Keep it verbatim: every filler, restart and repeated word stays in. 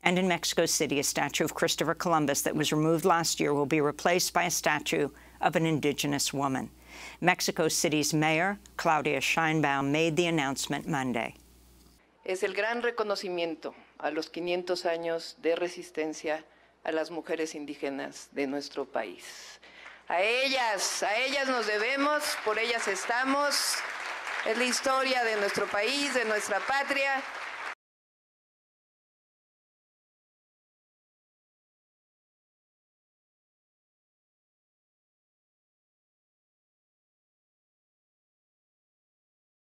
And in Mexico City, a statue of Christopher Columbus that was removed last year will be replaced by a statue of an indigenous woman. Mexico City's mayor, Claudia Sheinbaum, made the announcement Monday. Es el gran reconocimiento a los quinientos años de resistencia a las mujeres indígenas de nuestro país. A ellas, a ellas nos debemos, por ellas estamos. Es la historia de nuestro país, de nuestra patria.